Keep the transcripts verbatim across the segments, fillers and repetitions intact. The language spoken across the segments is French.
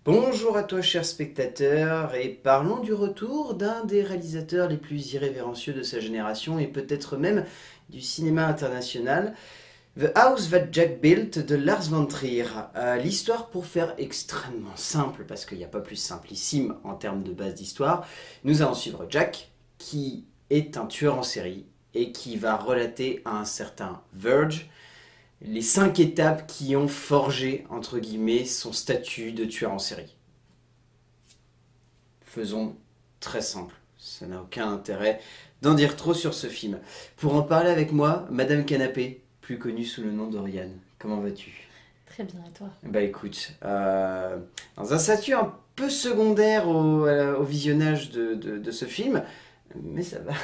Bonjour à toi chers spectateurs et parlons du retour d'un des réalisateurs les plus irrévérencieux de sa génération et peut-être même du cinéma international, The House That Jack Built de Lars von Trier. Euh, L'histoire, pour faire extrêmement simple, parce qu'il n'y a pas plus simplissime en termes de base d'histoire, nous allons suivre Jack qui est un tueur en série et qui va relater à un certain Verge les cinq étapes qui ont forgé, entre guillemets, son statut de tueur en série. Faisons très simple, ça n'a aucun intérêt d'en dire trop sur ce film. Pour en parler avec moi, Madame Canapé, plus connue sous le nom d'Oriane. Comment vas-tu? Très bien, et toi? Bah écoute, euh, dans un statut un peu secondaire au, euh, au visionnage de, de, de ce film, mais ça va.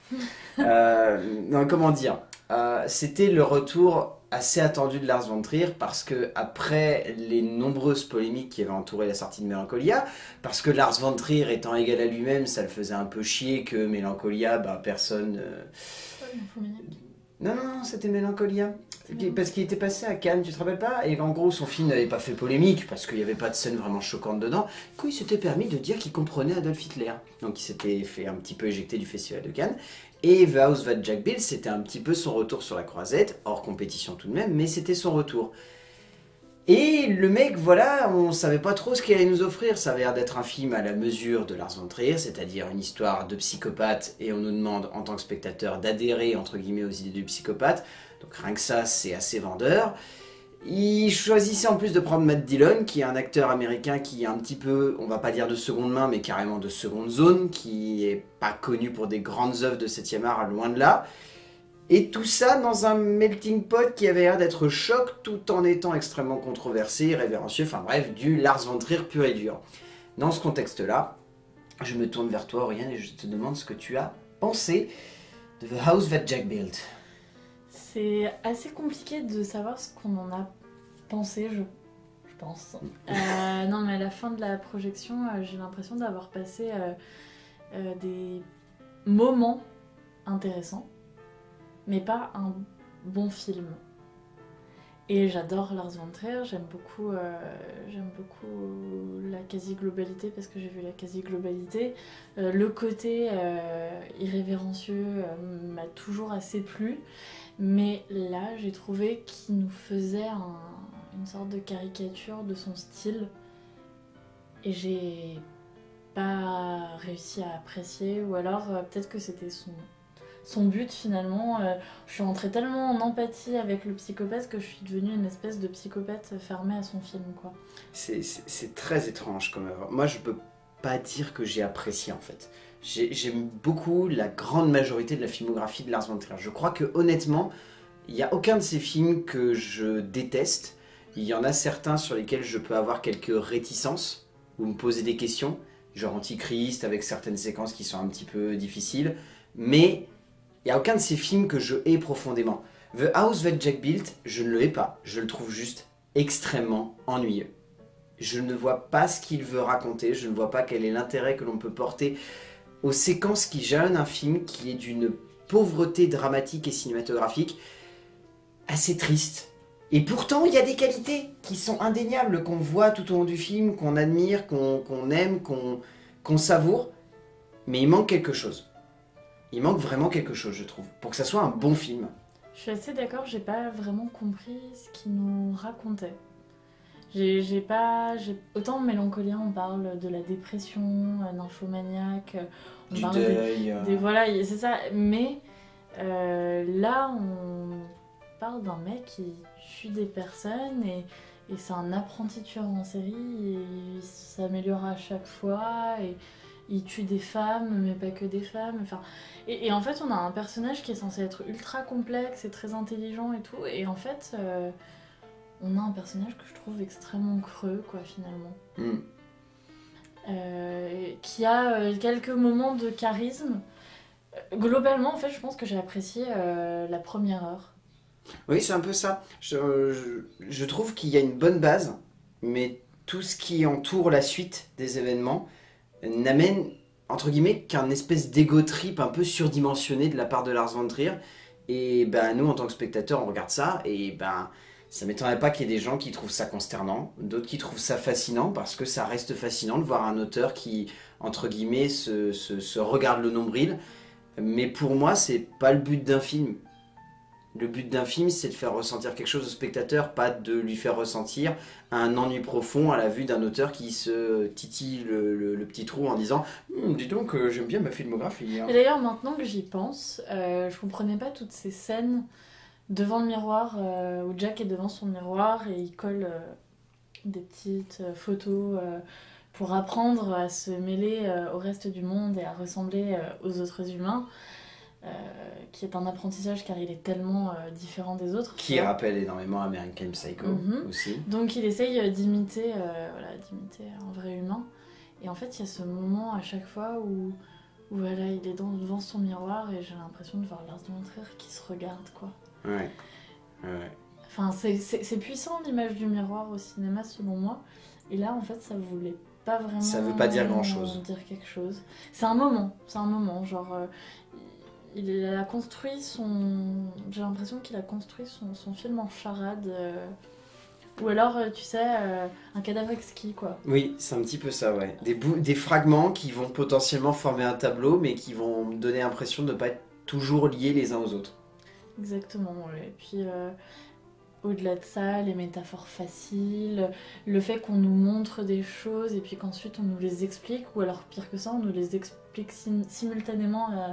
euh, non, comment dire euh, C'était le retour assez attendu de Lars von Trier parce que après les nombreuses polémiques qui avaient entouré la sortie de Mélancolia, parce que Lars von Trier étant égal à lui-même, ça le faisait un peu chier que Mélancolia, bah personne. Euh... Non, non, non, c'était Mélancolia. Parce qu'il était passé à Cannes, tu te rappelles pas? Et en gros, son film n'avait pas fait polémique parce qu'il n'y avait pas de scène vraiment choquante dedans. Du coup, il s'était permis de dire qu'il comprenait Adolf Hitler. Donc, il s'était fait un petit peu éjecter du festival de Cannes. Et The House That Jack Built, c'était un petit peu son retour sur la croisette, hors compétition tout de même, mais c'était son retour. Et le mec, voilà, on savait pas trop ce qu'il allait nous offrir. Ça avait l'air d'être un film à la mesure de Lars von Trier, c'est-à-dire une histoire de psychopathe, et on nous demande, en tant que spectateur, d'adhérer, entre guillemets, aux idées du psychopathe. Donc rien que ça, c'est assez vendeur. Il choisissait en plus de prendre Matt Dillon, qui est un acteur américain qui est un petit peu, on va pas dire de seconde main, mais carrément de seconde zone, qui est pas connu pour des grandes œuvres de septième art, loin de là. Et tout ça dans un melting pot qui avait l'air d'être choc, tout en étant extrêmement controversé, révérencieux, enfin bref, du Lars von Trier pur et dur. Dans ce contexte-là, je me tourne vers toi, Oriane, et je te demande ce que tu as pensé de The House That Jack Built. C'est assez compliqué de savoir ce qu'on en a pensé, je, je pense. euh, non, mais à la fin de la projection, euh, j'ai l'impression d'avoir passé euh, euh, des moments intéressants, mais pas un bon film. Et j'adore Lars von Trier, j'aime beaucoup, euh, j'aime beaucoup la quasi-globalité parce que j'ai vu la quasi-globalité. Euh, le côté euh, irrévérencieux euh, m'a toujours assez plu, mais là j'ai trouvé qu'il nous faisait un, une sorte de caricature de son style et j'ai pas réussi à apprécier, ou alors euh, peut-être que c'était son... son but finalement. Euh, je suis entrée tellement en empathie avec le psychopathe que je suis devenue une espèce de psychopathe fermée à son film, quoi. C'est très étrange comme œuvre. Moi, je peux pas dire que j'ai apprécié en fait. J'aime beaucoup la grande majorité de la filmographie de Lars von Trier. Je crois que honnêtement, il n'y a aucun de ces films que je déteste. Il y en a certains sur lesquels je peux avoir quelques réticences ou me poser des questions, genre Antichrist avec certaines séquences qui sont un petit peu difficiles. Mais il n'y a aucun de ces films que je hais profondément. The House That Jack Built, je ne le hais pas. Je le trouve juste extrêmement ennuyeux. Je ne vois pas ce qu'il veut raconter. Je ne vois pas quel est l'intérêt que l'on peut porter aux séquences qui jalonnent un film qui est d'une pauvreté dramatique et cinématographique assez triste. Et pourtant, il y a des qualités qui sont indéniables, qu'on voit tout au long du film, qu'on admire, qu'on qu'on aime, qu'on qu'on savoure. Mais il manque quelque chose. Il manque vraiment quelque chose, je trouve, pour que ça soit un bon film. Je suis assez d'accord, j'ai pas vraiment compris ce qu'il nous racontait. J'ai pas... Autant Mélancolia, on parle de la dépression, euh, nymphomaniaque, on du parle deuil. Des, euh... des, voilà, c'est ça. Mais euh, là, on parle d'un mec qui tue des personnes et, et c'est un apprenti tueur en série. Et il s'améliore à chaque fois et il tue des femmes, mais pas que des femmes. Enfin, et, et en fait, on a un personnage qui est censé être ultra complexe et très intelligent et tout. Et en fait, euh, on a un personnage que je trouve extrêmement creux, quoi, finalement. Mm. Euh, qui a euh, quelques moments de charisme. Globalement, en fait, je pense que j'ai apprécié euh, la première heure. Oui, c'est un peu ça. Je, je, je trouve qu'il y a une bonne base, mais tout ce qui entoure la suite des événements n'amène, entre guillemets, qu'un espèce d'ego trip un peu surdimensionné de la part de Lars von Trier. Et ben, nous, en tant que spectateurs, on regarde ça, et ben, Ça m'étonnerait pas qu'il y ait des gens qui trouvent ça consternant, d'autres qui trouvent ça fascinant, parce que ça reste fascinant de voir un auteur qui, entre guillemets, se, se, se regarde le nombril. Mais pour moi, c'est pas le but d'un film. Le but d'un film, c'est de faire ressentir quelque chose au spectateur, pas de lui faire ressentir un ennui profond à la vue d'un auteur qui se titille le, le, le petit trou en disant hm, « Dis donc, euh, j'aime bien ma filmographie. Hein. » Et d'ailleurs, maintenant que j'y pense, euh, je comprenais pas toutes ces scènes devant le miroir, euh, où Jack est devant son miroir et il colle euh, des petites euh, photos euh, pour apprendre à se mêler euh, au reste du monde et à ressembler euh, aux autres humains, euh, qui est un apprentissage car il est tellement euh, différent des autres. Qui rappelle énormément American Psycho mm-hmm. aussi. Donc il essaye d'imiter, euh, voilà, d'imiter un vrai humain. Et en fait, il y a ce moment à chaque fois où, où voilà, il est dans, devant son miroir et j'ai l'impression de voir Lars von Trier qui se regarde, quoi. Ouais. Ouais. Enfin, c'est, c'est, c'est puissant l'image du miroir au cinéma selon moi. Et là, en fait, ça voulait pas vraiment. Ça veut pas dire grand chose. Dire quelque chose. C'est un moment. C'est un moment. Genre, euh, il a construit son. J'ai l'impression qu'il a construit son, son film en charade. Euh... Ou alors, tu sais, euh, un cadavre exquis, quoi. Oui, c'est un petit peu ça, ouais. Des, bouts, des fragments qui vont potentiellement former un tableau, mais qui vont me donner l'impression de ne pas être toujours liés les uns aux autres. Exactement, ouais. Et puis, euh, au-delà de ça, les métaphores faciles, le fait qu'on nous montre des choses et puis qu'ensuite on nous les explique, ou alors pire que ça, on nous les explique sim- simultanément euh,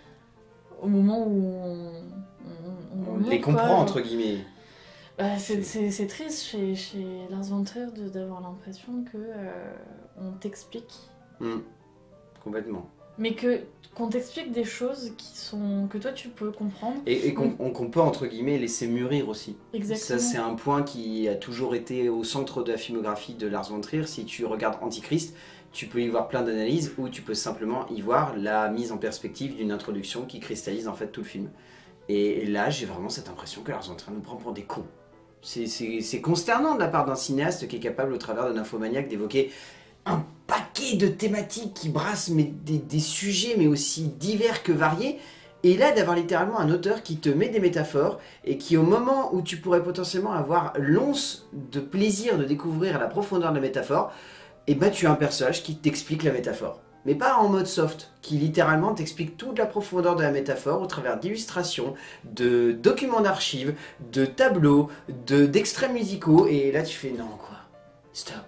au moment où on, on, on, on montre, les comprend, quoi, entre guillemets. Bah, c'est, c'est, c'est triste chez, chez Lars von Trier de, d'avoir l'impression que euh, on t'explique. Mmh. Complètement. Mais que, qu'on t'explique des choses qui sont, que toi tu peux comprendre. Et, et qu'on, on, qu'on peut, entre guillemets, laisser mûrir aussi. Exactement. Ça, c'est un point qui a toujours été au centre de la filmographie de Lars von Trier. Si tu regardes Antichrist, tu peux y voir plein d'analyses ou tu peux simplement y voir la mise en perspective d'une introduction qui cristallise en fait tout le film. Et, et là, j'ai vraiment cette impression que Lars von Trier nous prend pour des cons. C'est, c'est, c'est consternant de la part d'un cinéaste qui est capable, au travers de Nymphomaniac, d'évoquer un paquet de thématiques qui brassent mais des, des sujets, mais aussi divers que variés. Et là, d'avoir littéralement un auteur qui te met des métaphores et qui, au moment où tu pourrais potentiellement avoir l'once de plaisir de découvrir la profondeur de la métaphore, et ben tu as un personnage qui t'explique la métaphore. Mais pas en mode soft, qui littéralement t'explique toute la profondeur de la métaphore au travers d'illustrations, de documents d'archives, de tableaux, de, d'extraits musicaux. Et là, tu fais non, quoi. Stop.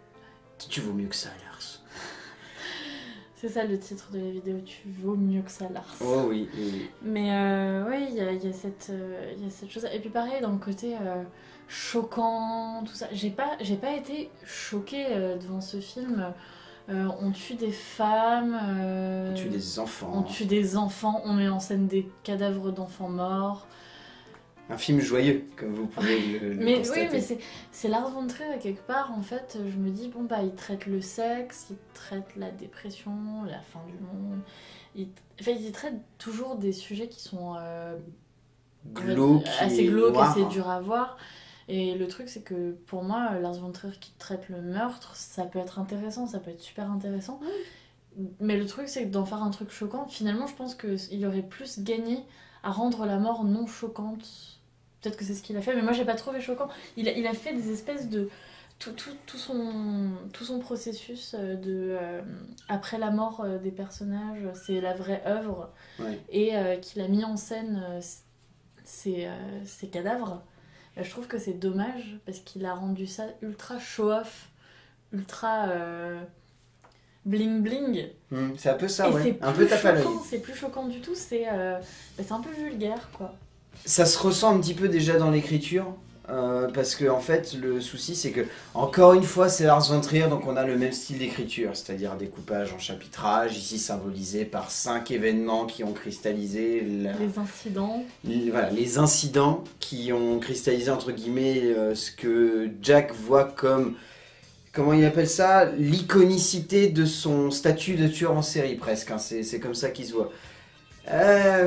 Tu vaux mieux que ça, Lars. C'est ça le titre de la vidéo, tu vaux mieux que ça, Lars. Oh oui, oui, oui. Mais euh, oui, il y a, y, a cette, euh, y a cette chose. Et puis pareil, dans le côté euh, choquant, tout ça. J'ai pas, j'ai pas été choquée euh, devant ce film. Euh, on tue des femmes. Euh, on tue des enfants. On tue des enfants, on met en scène des cadavres d'enfants morts. Un film joyeux, comme vous pouvez le, le mais, constater. Oui, mais c'est, c'est Lars von Trier, quelque part, en fait, je me dis, bon, bah, il traite le sexe, il traite la dépression, la fin du monde, il, enfin, il traite toujours des sujets qui sont euh, glauques, assez glauques, noirs. assez durs à voir. Et le truc, c'est que, pour moi, Lars von Trier qui traite le meurtre, ça peut être intéressant, ça peut être super intéressant. Mmh. Mais le truc, c'est que d'en faire un truc choquant, finalement, je pense qu'il aurait plus gagné à rendre la mort non choquante. Peut-être que c'est ce qu'il a fait, mais moi j'ai pas trouvé choquant. Il a, il a fait des espèces de... Tout, tout, tout, son, tout son processus de... Euh, après la mort euh, des personnages, c'est la vraie œuvre. Ouais. Et euh, qu'il a mis en scène euh, ces, euh, ces cadavres. Euh, je trouve que c'est dommage, parce qu'il a rendu ça ultra show-off, ultra... Euh, bling bling. Mmh, c'est un peu ça, et ouais. C'est un peu tape à l'œil. C'est plus choquant du tout, c'est, euh, bah, c'est un peu vulgaire, quoi. Ça se ressent un petit peu déjà dans l'écriture, euh, parce que en fait le souci c'est que, encore une fois, c'est Lars von Trier, donc on a le même style d'écriture, c'est-à-dire un découpage en chapitrage, ici symbolisé par cinq événements qui ont cristallisé la... les incidents. Les, voilà, les incidents qui ont cristallisé entre guillemets euh, ce que Jack voit comme, comment il appelle ça, l'iconicité de son statut de tueur en série presque, hein. c'est, c'est comme ça qu'il se voit. Euh...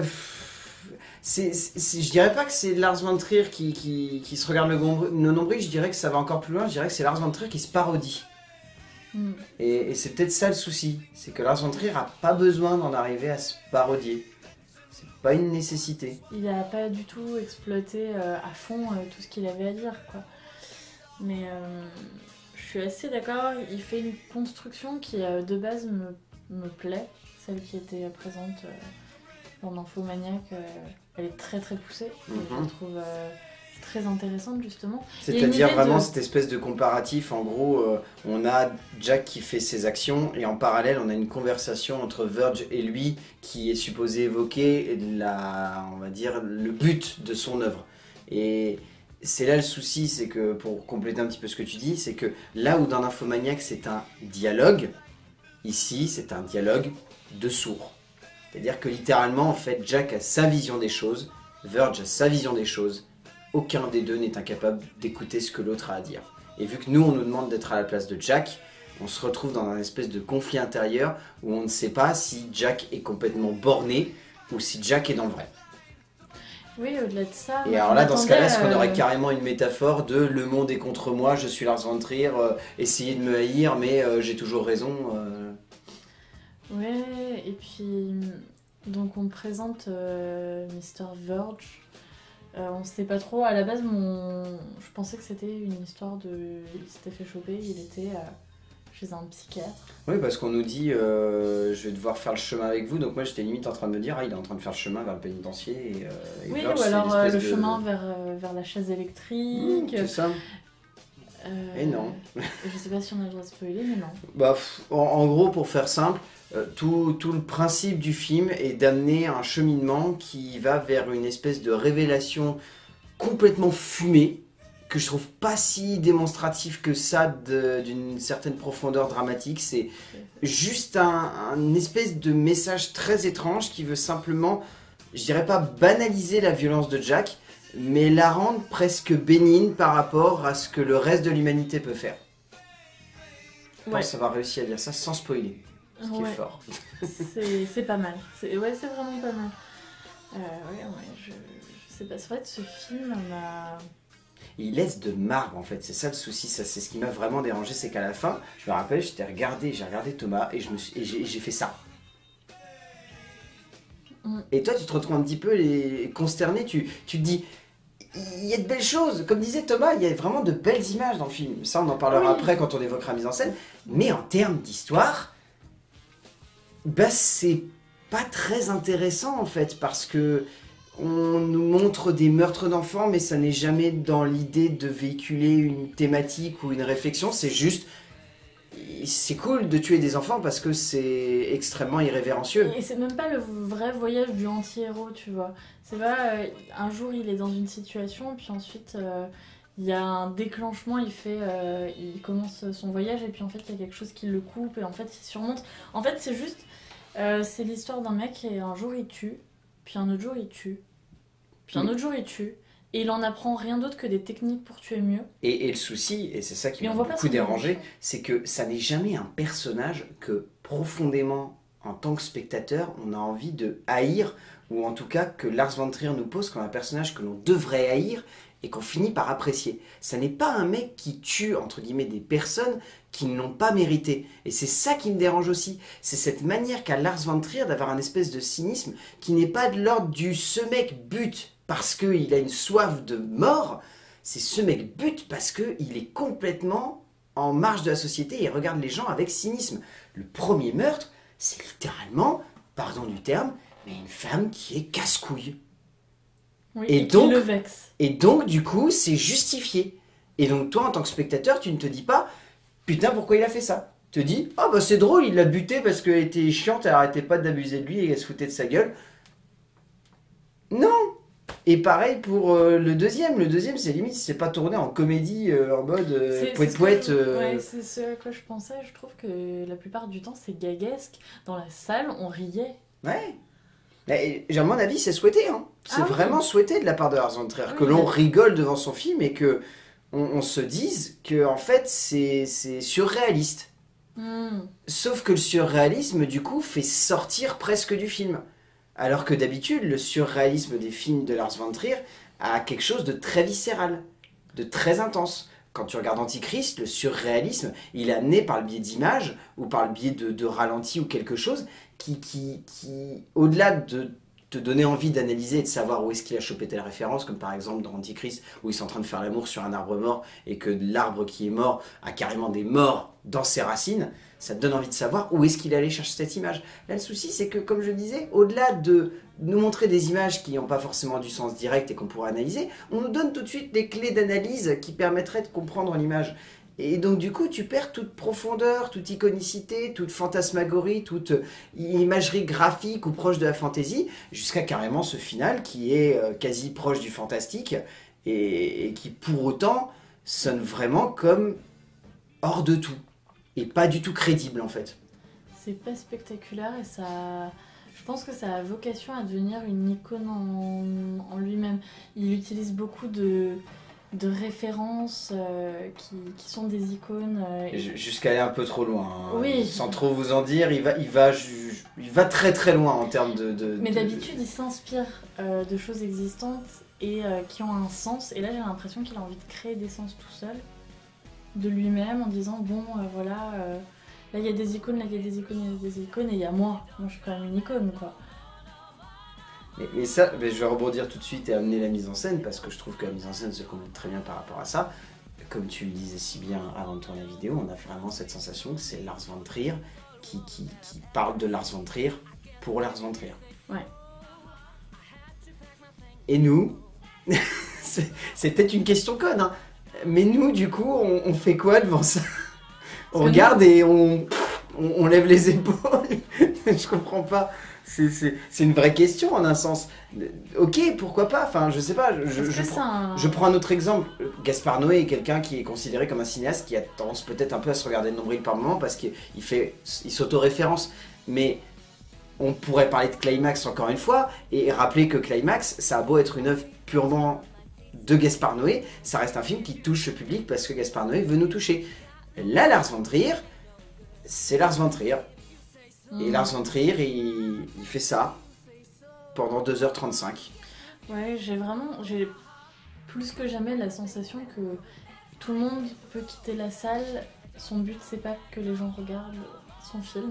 C'est, c'est, je dirais pas que c'est Lars von Trier qui, qui, qui se regarde le, gombre, le nombril, je dirais que ça va encore plus loin, je dirais que c'est Lars von Trier qui se parodie. Mm. Et, et c'est peut-être ça le souci, c'est que Lars von Trier n'a pas besoin d'en arriver à se parodier. C'est pas une nécessité. Il n'a pas du tout exploité euh, à fond euh, tout ce qu'il avait à dire, quoi. Mais euh, je suis assez d'accord, il fait une construction qui euh, de base me, me plaît, celle qui était présente euh, dans Nymphomaniac, euh, elle est très très poussée, et Mhm. je la trouve euh, très intéressante justement. C'est-à-dire vraiment de... cette espèce de comparatif, en gros, euh, on a Jack qui fait ses actions, et en parallèle on a une conversation entre Verge et lui qui est supposé évoquer la, on va dire, le but de son œuvre. Et c'est là le souci, c'est que, pour compléter un petit peu ce que tu dis, c'est que là où dans Nymphomaniac c'est un dialogue, ici c'est un dialogue de sourds. C'est-à-dire que littéralement, en fait, Jack a sa vision des choses, Verge a sa vision des choses, aucun des deux n'est incapable d'écouter ce que l'autre a à dire. Et vu que nous, on nous demande d'être à la place de Jack, on se retrouve dans un espèce de conflit intérieur où on ne sait pas si Jack est complètement borné ou si Jack est dans le vrai. Oui, au-delà de ça... Et alors là, dans ce cas-là, est-ce qu'on euh... aurait carrément une métaphore de le monde est contre moi, je suis Lars von Trier, euh, essayez de me haïr, mais euh, j'ai toujours raison. Euh... Ouais, et puis... Donc on présente euh, mister Verge. Euh, on sait pas trop. À la base, mon... je pensais que c'était une histoire de... Il s'était fait choper, il était euh, chez un psychiatre. Oui, parce qu'on nous dit euh, je vais devoir faire le chemin avec vous. Donc moi, j'étais limite en train de me dire ah, il est en train de faire le chemin vers le pénitencier. Et, euh, et oui, Verge, ou alors euh, le de... chemin vers, euh, vers la chaise électrique. Mmh, c'est ça. Euh, et non. Je sais pas si on a le droit de spoiler, mais non. Bah, en, en gros, pour faire simple, euh, tout, tout le principe du film est d'amener un cheminement qui va vers une espèce de révélation complètement fumée, que je trouve pas si démonstratif que ça d'une certaine profondeur dramatique. C'est juste un, un espèce de message très étrange qui veut simplement, je dirais pas banaliser la violence de Jack, mais la rendre presque bénigne par rapport à ce que le reste de l'humanité peut faire. Je Ouais. pense avoir réussi à dire ça sans spoiler, ce qui Ouais. est fort. C'est pas mal. Ouais, c'est vraiment pas mal. Euh, ouais, ouais, je, je sais pas. C'est vrai que ce film m'a... Il laisse de marbre en fait, c'est ça le souci, ça c'est ce qui m'a vraiment dérangé, c'est qu'à la fin, je me rappelle, j'étais regardé, j'ai regardé Thomas et je me suis, et j'ai, j'ai fait ça. Mm. Et toi tu te retrouves un petit peu les, consterné, tu, tu te dis, il y a de belles choses, comme disait Thomas, il y a vraiment de belles images dans le film, ça on en parlera oui. après quand on évoquera la mise en scène, mais en termes d'histoire, bah c'est pas très intéressant en fait, parce que on nous montre des meurtres d'enfants, mais ça n'est jamais dans l'idée de véhiculer une thématique ou une réflexion, c'est juste... C'est cool de tuer des enfants parce que c'est extrêmement irrévérencieux. Et c'est même pas le vrai voyage du anti-héros, tu vois. C'est pas... Euh, un jour, il est dans une situation, puis ensuite, euh, il y a un déclenchement, il fait... Euh, il commence son voyage, et puis en fait, il y a quelque chose qui le coupe, et en fait, il surmonte. En fait, c'est juste... Euh, c'est l'histoire d'un mec, et un jour, il tue, puis un autre jour, il tue. Puis un autre jour, il tue. Et il en apprend rien d'autre que des techniques pour tuer mieux. Et, et le souci, et c'est ça qui m'a beaucoup dérangé, c'est que ça n'est jamais un personnage que profondément, en tant que spectateur, on a envie de haïr, ou en tout cas que Lars von Trier nous pose comme un personnage que l'on devrait haïr et qu'on finit par apprécier. Ça n'est pas un mec qui tue, entre guillemets, des personnes qui ne l'ont pas mérité. Et c'est ça qui me dérange aussi. C'est cette manière qu'a Lars von Trier d'avoir un espèce de cynisme qui n'est pas de l'ordre du « ce mec bute » parce qu'il a une soif de mort, c'est ce mec bute parce qu'il est complètement en marge de la société et regarde les gens avec cynisme. Le premier meurtre, c'est littéralement, pardon du terme, mais une femme qui est casse-couille. Oui, et, et donc, qui le vexe. Et donc, du coup, c'est justifié. Et donc, toi, en tant que spectateur, tu ne te dis pas, putain, pourquoi il a fait ça? Tu te dis, ah oh, bah c'est drôle, il l'a buté parce qu'elle était chiante, elle arrêtait pas d'abuser de lui et elle se foutait de sa gueule. Non! Et pareil pour euh, le deuxième. Le deuxième, c'est limite, c'est pas tourné en comédie, euh, en mode euh, poète-poète. Euh... Ouais, c'est ce à quoi je pensais. Je trouve que la plupart du temps, c'est gaguesque. Dans la salle, on riait. Ouais. Mais, à mon avis, c'est souhaité. Hein. C'est ah, vraiment oui. souhaité de la part de Lars von Trier. Oui, que l'on oui. rigole devant son film et que on, on se dise que en fait, c'est surréaliste. Mm. Sauf que le surréalisme, du coup, fait sortir presque du film. Alors que d'habitude, le surréalisme des films de Lars von Trier a quelque chose de très viscéral, de très intense. Quand tu regardes Antichrist, le surréalisme, il est amené par le biais d'images ou par le biais de, de ralentis ou quelque chose qui, qui, qui au-delà de te donner envie d'analyser et de savoir où est-ce qu'il a chopé telle référence, comme par exemple dans Antichrist, où ils sont en train de faire l'amour sur un arbre mort, et que l'arbre qui est mort a carrément des morts dans ses racines, ça te donne envie de savoir où est-ce qu'il allait chercher cette image. Là, le souci, c'est que, comme je le disais, au-delà de nous montrer des images qui n'ont pas forcément du sens direct et qu'on pourrait analyser, on nous donne tout de suite des clés d'analyse qui permettraient de comprendre l'image. Et donc du coup, tu perds toute profondeur, toute iconicité, toute fantasmagorie, toute imagerie graphique ou proche de la fantaisie, jusqu'à carrément ce final qui est euh, quasi proche du fantastique et, et qui pour autant sonne vraiment comme hors de tout et pas du tout crédible en fait. C'est pas spectaculaire et ça... Je pense que ça a vocation à devenir une icône en, en lui-même. Il utilise beaucoup de... de références euh, qui, qui sont des icônes. Euh, et... Jusqu'à aller un peu trop loin. Hein. Oui. Sans trop vous en dire, il va, il va, il va très très loin en termes de... de Mais de... d'habitude, il s'inspire euh, de choses existantes et euh, qui ont un sens. Et là, j'ai l'impression qu'il a envie de créer des sens tout seul, de lui-même, en disant, bon, euh, voilà, euh, là, il y a des icônes, là, il y a des icônes, il y a des icônes, et il y a moi. Moi, je suis quand même une icône, quoi. Mais, mais ça, mais je vais rebondir tout de suite et amener la mise en scène, parce que je trouve que la mise en scène se complète très bien par rapport à ça. Comme tu le disais si bien avant de tourner la vidéo, on a vraiment cette sensation que c'est Lars von Trier qui, qui, qui parle de Lars von Trier pour Lars von Trier. Ouais. Et nous, c'est, c'est peut-être une question conne, hein, mais nous, du coup, on, on fait quoi devant ça? On regarde et on, on, on lève les épaules. Je comprends pas. C'est, c'est, c'est une vraie question en un sens. Ok, pourquoi pas, enfin je sais pas, je, je, prends, un... je prends un autre exemple. Gaspard Noé est quelqu'un qui est considéré comme un cinéaste qui a tendance peut-être un peu à se regarder le nombril par moment parce qu'il fait, il s'auto-référence. Mais on pourrait parler de Climax encore une fois et rappeler que Climax, ça a beau être une œuvre purement de Gaspard Noé, ça reste un film qui touche le public parce que Gaspard Noé veut nous toucher. Là, Lars von Trier, c'est Lars von Trier. Et Lars von Trier, il, il fait ça pendant deux heures trente-cinq. Ouais, j'ai vraiment, j'ai plus que jamais la sensation que tout le monde peut quitter la salle. Son but, c'est pas que les gens regardent son film.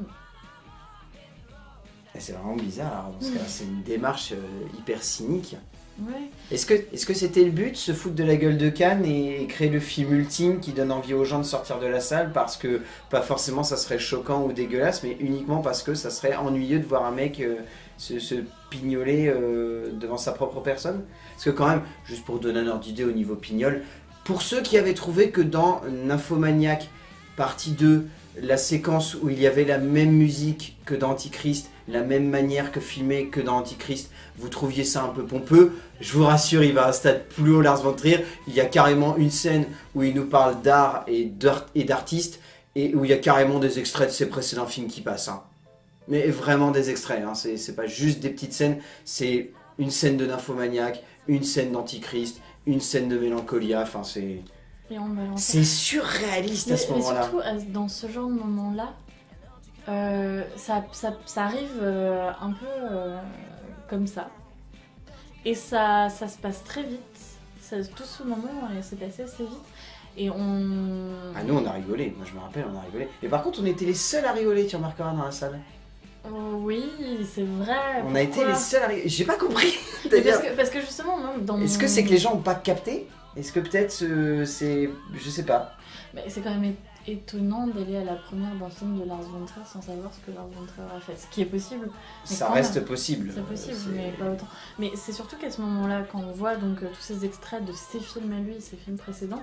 Et c'est vraiment bizarre, parce que c'est une démarche euh, hyper cynique. Ouais. Est-ce que, est-ce que c'était le but, se foutre de la gueule de Cannes et créer le film ultime qui donne envie aux gens de sortir de la salle parce que, pas forcément ça serait choquant ou dégueulasse, mais uniquement parce que ça serait ennuyeux de voir un mec euh, se, se pignoler euh, devant sa propre personne? Parce que quand même, juste pour donner un ordre d'idée au niveau pignole, pour ceux qui avaient trouvé que dans Nymphomaniac, partie deux, la séquence où il y avait la même musique que dans Antichrist, la même manière que filmé que dans Antichrist, vous trouviez ça un peu pompeux, je vous rassure, il va à un stade plus haut, Lars von Trier. Il y a carrément une scène où il nous parle d'art et d'artistes et où il y a carrément des extraits de ses précédents films qui passent. Hein. Mais vraiment des extraits, hein. C'est pas juste des petites scènes, c'est une scène de Nymphomaniac, une scène d'Antichrist, une scène de Mélancolia, enfin c'est... C'est surréaliste mais, à ce moment-là. Mais surtout, dans ce genre de moment-là, euh, ça, ça, ça arrive euh, un peu euh, comme ça. Et ça, ça se passe très vite. Ça, tout ce moment s'est passé assez vite. Et on... Ah nous on a rigolé, moi je me rappelle, on a rigolé. Mais par contre on était les seuls à rigoler, tu remarqueras dans la salle. Oh, oui, c'est vrai. On pourquoi? a été les seuls à rigoler. J'ai pas compris. Parce que, parce que justement, moi, dans Est-ce mon... que c'est que les gens ont pas capté? Est-ce que peut-être euh, c'est... Je sais pas. Mais c'est quand même étonnant d'aller à la première d'un film de Lars von Trier sans savoir ce que Lars von Trier a fait. Ce qui est possible. Ça reste même, possible. C'est possible, mais pas autant. Mais c'est surtout qu'à ce moment-là, quand on voit donc tous ces extraits de ses films à lui, ses films précédents,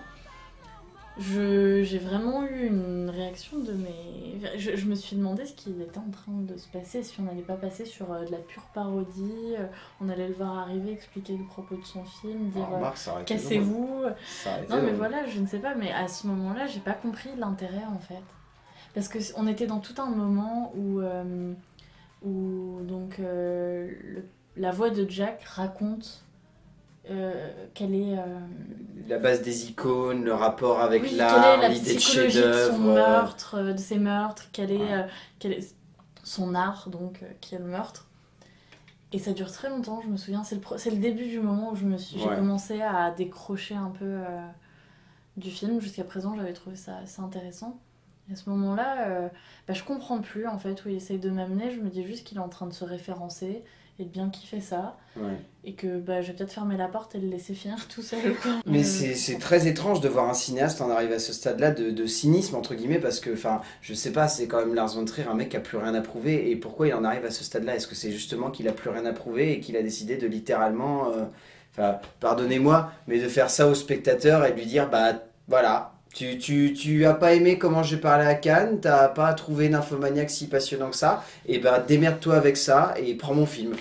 je, j'ai vraiment eu une réaction de mes... Je, je me suis demandé ce qui était en train de se passer, si on n'allait pas passer sur euh, de la pure parodie, euh, on allait le voir arriver, expliquer le propos de son film, dire euh, cassez-vous. Non mais voilà, je ne sais pas, mais à ce moment-là, j'ai pas compris l'intérêt en fait. Parce qu'on était dans tout un moment où, euh, où donc, euh, le, la voix de Jack raconte Euh, quelle est euh... la base des icônes, le rapport avec oui, l'art, l'idée de chef-d'œuvre, de son meurtre, euh, de ses meurtres, quel est, ouais. euh, quel est son art donc euh, qui est le meurtre. Et ça dure très longtemps, je me souviens. C'est le, pro- c'est le début du moment où je me suis, ouais. j'ai commencé à décrocher un peu euh, du film. Jusqu'à présent, j'avais trouvé ça assez intéressant. Et à ce moment-là, euh, bah, je comprends plus en fait où il essaye de m'amener. Je me dis juste qu'il est en train de se référencer et de bien kiffer ça. Ouais. Et que bah, je vais peut-être fermer la porte et le laisser finir tout seul. Quoi. Mais Euh, c'est c'est très étrange de voir un cinéaste en arriver à ce stade-là de, de cynisme, entre guillemets, parce que, enfin, je sais pas, c'est quand même Lars von Trier, un mec qui a plus rien à prouver, et pourquoi il en arrive à ce stade-là? Est-ce que c'est justement qu'il a plus rien à prouver et qu'il a décidé de littéralement, euh, enfin, pardonnez-moi, mais de faire ça au spectateur et de lui dire, bah, voilà, tu, tu, tu as pas aimé comment j'ai parlé à Cannes, t'as pas trouvé Nymphomaniac si passionnant que ça, et bah, démerde-toi avec ça et prends mon film.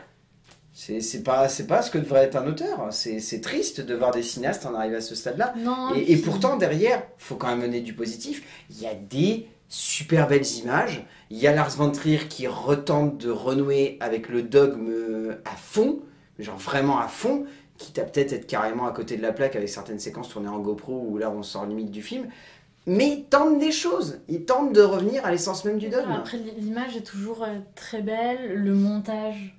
C'est c'est pas, c'est pas ce que devrait être un auteur. C'est c'est triste de voir des cinéastes en arriver à ce stade-là. Non, Et, puis- et pourtant, derrière, faut quand même mener du positif. Il y a des super belles images. Il y a Lars von Trier qui retente de renouer avec le dogme à fond, genre vraiment à fond, quitte à peut-être être carrément à côté de la plaque avec certaines séquences tournées en GoPro où là on sort limite du film. Mais il tente des choses. Il tente de revenir à l'essence même du dogme. Après, l'image est toujours euh, très belle. Le montage,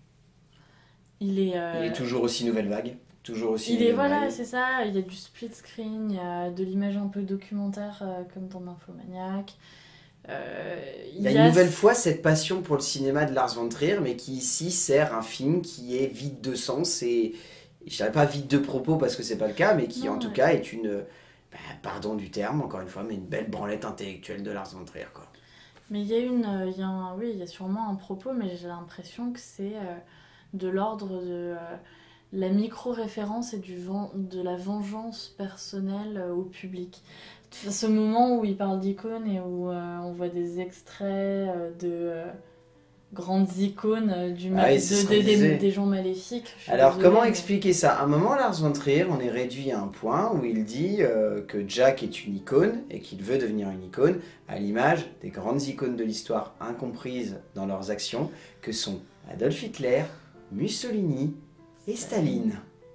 il est... euh, Il est toujours aussi nouvelle vague. Toujours aussi Il est, nouvelle voilà, vague. c'est ça. Il y a du split screen, il y a de l'image un peu documentaire euh, comme dans Nymphomaniac. Euh, Il y a une nouvelle fois cette passion pour le cinéma de Lars von Trier, mais qui ici sert un film qui est vide de sens et je dirais pas vide de propos parce que c'est pas le cas, mais qui Non, en tout ouais. cas est une, bah, pardon du terme encore une fois, mais une belle branlette intellectuelle de Lars von Trier quoi. Mais il y a une, euh, il y a un- oui, il y a sûrement un propos, mais j'ai l'impression que c'est euh, de l'ordre de euh, la micro-référence et du ven- de la vengeance personnelle euh, au public. Ce moment où il parle d'icônes et où euh, on voit des extraits euh, de euh, grandes icônes euh, du mal, Ah oui, c'est de- ce qu'on des- disait. des, des gens maléfiques. Je suis Alors désolée, comment mais- expliquer ça? À un moment Lars von Trier, on est réduit à un point où il dit euh, que Jack est une icône et qu'il veut devenir une icône à l'image des grandes icônes de l'histoire incomprises dans leurs actions que sont Adolf Hitler, Mussolini et Staline.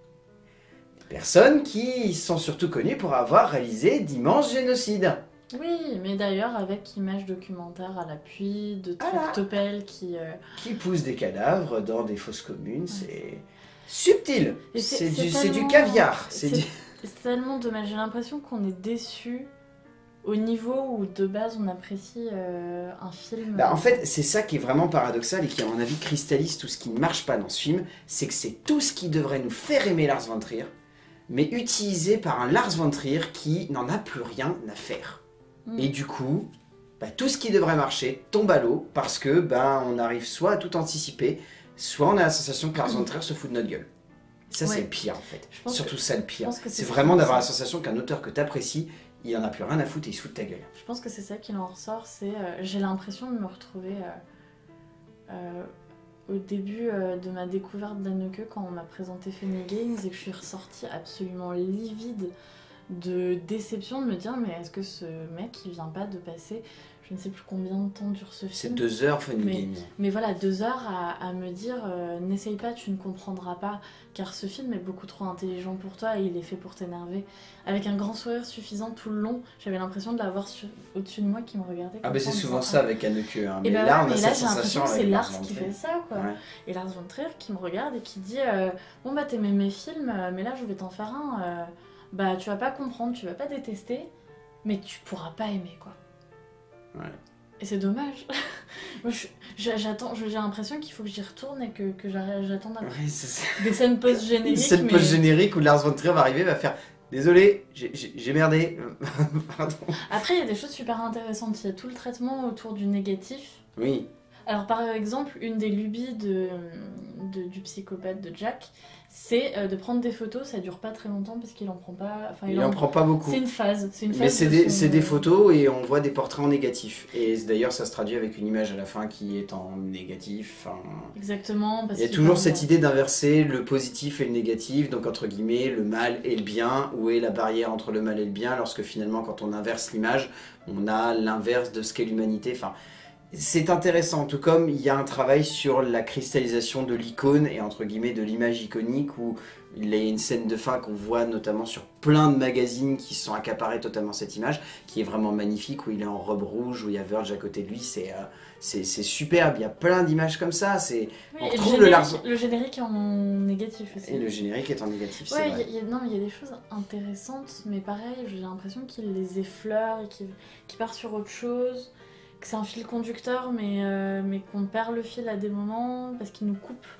Des personnes qui sont surtout connues pour avoir réalisé d'immenses génocides. Oui, mais d'ailleurs avec image documentaire à l'appui, de Voilà. tractopelles qui... euh, Qui poussent des cadavres dans des fosses communes, c'est subtil. Et C'est du, c'est c'est du tellement- caviar. C'est C'est du... c'est tellement dommage. J'ai l'impression qu'on est déçu au niveau où de base on apprécie euh, un film. Bah, en fait, c'est ça qui est vraiment paradoxal et qui, à mon avis, cristallise tout ce qui ne marche pas dans ce film. C'est que c'est tout ce qui devrait nous faire aimer Lars von Trier, mais utilisé par un Lars von Trier qui n'en a plus rien à faire. Mm. Et du coup, bah, tout ce qui devrait marcher tombe à l'eau parce que bah, on arrive soit à tout anticiper, soit on a la sensation que Lars von Trier se fout de notre gueule. Ça, Ouais. c'est le pire en fait. Je pense Surtout que- ça le je pire. pense que C'est c'est vraiment ça. d'avoir la sensation qu'un auteur que t'apprécies, il en a plus rien à foutre et il se fout de ta gueule. Je pense que c'est ça qui en ressort. C'est euh, j'ai l'impression de me retrouver euh, euh, au début euh, de ma découverte d'Anneke quand on m'a présenté Funny Games et que je suis ressortie absolument livide de déception de me dire mais est-ce que ce mec il vient pas de passer je ne sais plus combien de temps dure ce C'est film. deux heures Funny Mais- Games. Mais voilà, deux heures à, à me dire euh, n'essaye pas, tu ne comprendras pas, car ce film est beaucoup trop intelligent pour toi et il est fait pour t'énerver. Avec un grand sourire suffisant tout le long, j'avais l'impression de l'avoir sur- au-dessus de moi qui me regardait. Ah comme bah ça c'est en souvent disant, ça avec Anneke. Hein. Et Mais bah là, ouais, on a mais cette là j'ai l'impression sensation que c'est avec Lars von qui Trier. fait ça quoi. Ouais. Et Lars von Trier qui me regarde et qui dit euh, bon bah t'aimais mes films, euh, mais là je vais t'en faire un. euh, bah tu vas pas comprendre, tu vas pas détester, mais tu pourras pas aimer quoi. Ouais. Et c'est dommage. Moi, je- j'a- j'attends, j'ai l'impression qu'il faut que j'y retourne et que, que j'arrête- j'attende un- Ouais, c'est ça. des scènes Une post-génériques. scène mais... post-générique où Lars von Trier va arriver, va faire désolé, j'ai- j'ai j'ai merdé. Pardon. Après, il y a des choses super intéressantes. Il y a tout le traitement autour du négatif. Oui. Alors, par exemple, une des lubies de, de- du psychopathe de Jack, c'est euh, de prendre des photos. Ça dure pas très longtemps parce qu'il en prend pas. Enfin, Il en prend pas beaucoup. C'est une phase. C'est une Mais phase c'est de des, son- c'est des photos et on voit des portraits en négatif. Et d'ailleurs, ça se traduit avec une image à la fin qui est en négatif. Enfin, Exactement. Parce il y a qu'il toujours parle- cette idée d'inverser le positif et le négatif, donc entre guillemets, le mal et le bien. Où est la barrière entre le mal et le bien lorsque finalement, quand on inverse l'image, on a l'inverse de ce qu'est l'humanité. Enfin, c'est intéressant, tout comme il y a un travail sur la cristallisation de l'icône et entre guillemets de l'image iconique où il y a une scène de fin qu'on voit notamment sur plein de magazines qui se sont accaparés totalement cette image, qui est vraiment magnifique, où il est en robe rouge, où il y a Verge à côté de lui, c'est euh, c'est c'est superbe, il y a plein d'images comme ça, c'est Oui, on et retrouve le, le générique, Lars- le générique est en négatif aussi. et le générique est en négatif, c'est Ouais, vrai. il y a- non, mais il y a des choses intéressantes, mais pareil, j'ai l'impression qu'il les effleure et qu'il qu'il part sur autre chose, que c'est un fil conducteur, mais, euh, mais qu'on perd le fil à des moments parce qu'il nous coupe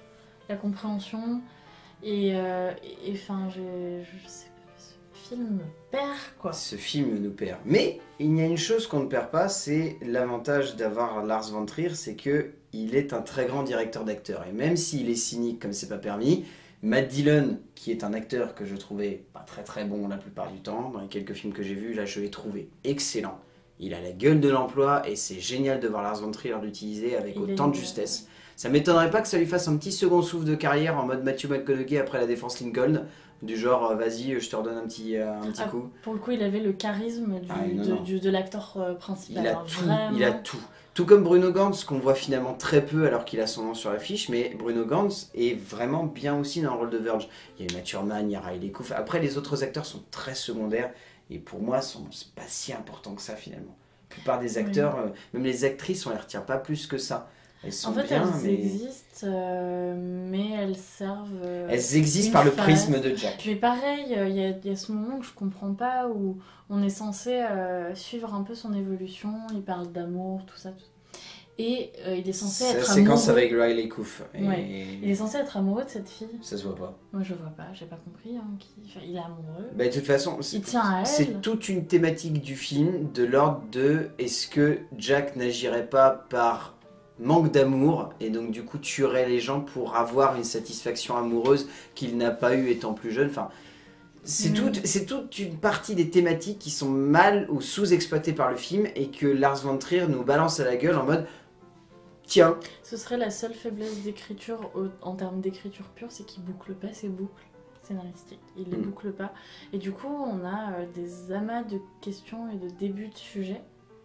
la compréhension. Et enfin, euh, je sais pas, ce film me perd, quoi. Ce film nous perd. Mais il y a une chose qu'on ne perd pas, c'est l'avantage d'avoir Lars von Trier, c'est que il est un très grand directeur d'acteurs. Et même s'il est cynique comme c'est pas permis, Matt Dillon, qui est un acteur que je trouvais pas très très bon la plupart du temps, dans les quelques films que j'ai vus, là je l'ai trouvé excellent. Il a la gueule de l'emploi et c'est génial de voir Lars von Trier l'utiliser avec il autant de justesse. Ça m'étonnerait pas que ça lui fasse un petit second souffle de carrière en mode Matthew McConaughey après la défense Lincoln, du genre vas-y je te redonne un petit, euh, un petit ah, coup. Pour le coup il avait le charisme du, ah, non, de, non. Du, de l'acteur euh, principal. Il a, tout, il a tout. Tout comme Bruno Gantz, qu'on voit finalement très peu alors qu'il a son nom sur l'affiche, mais Bruno Gantz est vraiment bien aussi dans le rôle de Verge. Il y a Uma Thurman, il y a Riley Coff. Après, les autres acteurs sont très secondaires et pour moi, sont pas si importants que ça finalement. La plupart des acteurs, oui. euh, même les actrices, on les retient pas plus que ça. Elles sont en fait, bien, elles mais... existent, euh, mais elles servent. Euh, elles existent par le phase. prisme de Jack. Mais pareil, il euh, y, y a ce moment que je comprends pas où on est censé euh, suivre un peu son évolution. Il parle d'amour, tout ça. Tout... Et euh, il est censé être amoureux. Séquence avec Riley Coff. Et... Ouais. Il est censé être amoureux de cette fille. Ça se voit pas. Moi je vois pas, j'ai pas compris. Hein, qui... enfin, il est amoureux. Bah, de toute façon, il tient à elle. C'est toute une thématique du film de l'ordre de est-ce que Jack n'agirait pas par manque d'amour et donc du coup tuerait les gens pour avoir une satisfaction amoureuse qu'il n'a pas eu étant plus jeune. Enfin, c'est mmh. toute, c'est toute une partie des thématiques qui sont mal ou sous-exploitées par le film et que Lars von Trier nous balance à la gueule en mode tiens. Ce serait la seule faiblesse d'écriture en termes d'écriture pure, c'est qu'il boucle pas ses boucles scénaristiques. Il les mmh. boucle pas. Et du coup, on a euh, des amas de questions et de débuts de sujets.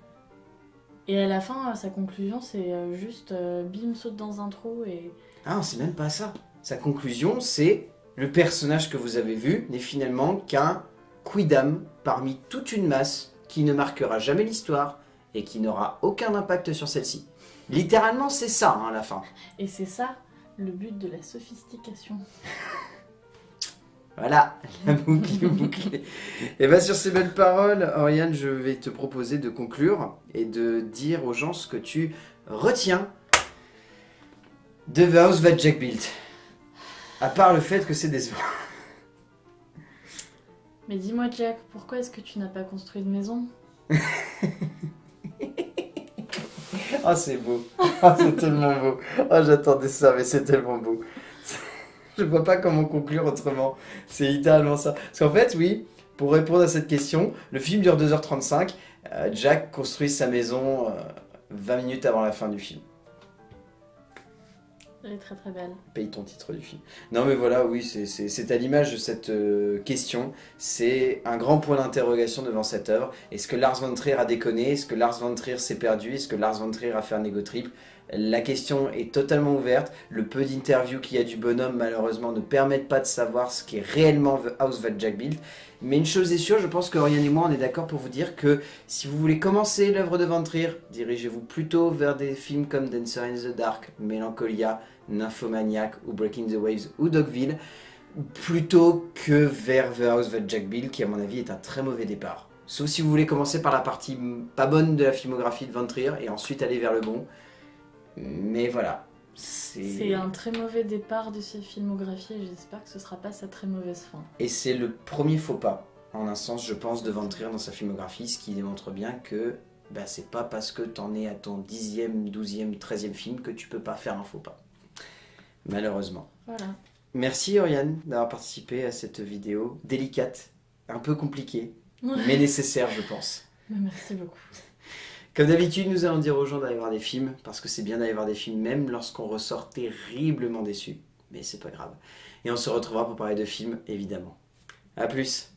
Et à la fin, sa conclusion, c'est juste euh, bim, saute dans un trou et... Ah, c'est même pas ça. Sa conclusion, c'est le personnage que vous avez vu n'est finalement qu'un quidam parmi toute une masse qui ne marquera jamais l'histoire et qui n'aura aucun impact sur celle-ci. Littéralement, c'est ça, hein, à la fin. Et c'est ça, le but de la sophistication. Voilà, la boucle est bouclée. Et bien sur ces belles paroles, Oriane, je vais te proposer de conclure et de dire aux gens ce que tu retiens de The House That Jack Built. À part le fait que c'est décevant. Mais dis-moi Jack, pourquoi est-ce que tu n'as pas construit de maison? Ah, oh, c'est beau. Oh, c'est tellement beau. Oh, j'attendais ça, mais c'est tellement beau. Je vois pas comment conclure autrement. C'est littéralement ça. Parce qu'en fait, oui, pour répondre à cette question, le film dure deux heures trente-cinq. Euh, Jack construit sa maison euh, vingt minutes avant la fin du film. Elle est très très belle. Paye ton titre du film. Non mais voilà, oui, c'est à l'image de cette euh, question. C'est un grand point d'interrogation devant cette œuvre. Est-ce que Lars von Trier a déconné? Est-ce que Lars von Trier s'est perdu? Est-ce que Lars von Trier a fait un ego trip? La question est totalement ouverte. Le peu d'interviews qu'il y a du bonhomme, malheureusement, ne permettent pas de savoir ce qu'est réellement The House That Jack Built. Mais une chose est sûre, je pense que Oriane et moi, on est d'accord pour vous dire que si vous voulez commencer l'œuvre de von Trier, dirigez-vous plutôt vers des films comme Dancer in the Dark, Melancholia, Nymphomaniac ou Breaking the Waves ou Dogville, plutôt que vers The House That Jack Built, qui à mon avis est un très mauvais départ. Sauf si vous voulez commencer par la partie pas bonne de la filmographie de von Trier et ensuite aller vers le bon. Mais voilà. C'est un très mauvais départ de sa filmographie et j'espère que ce sera pas sa très mauvaise fin. Et c'est le premier faux pas, en un sens, je pense, de von Trier dans sa filmographie, ce qui démontre bien que bah, c'est pas parce que t'en es à ton dixième, douzième, treizième film que tu peux pas faire un faux pas. Malheureusement. Voilà. Merci Oriane d'avoir participé à cette vidéo délicate, un peu compliquée, mais nécessaire je pense. Merci beaucoup. Comme d'habitude, nous allons dire aux gens d'aller voir des films, parce que c'est bien d'aller voir des films, même lorsqu'on ressort terriblement déçu. Mais c'est pas grave. Et on se retrouvera pour parler de films, évidemment. A plus!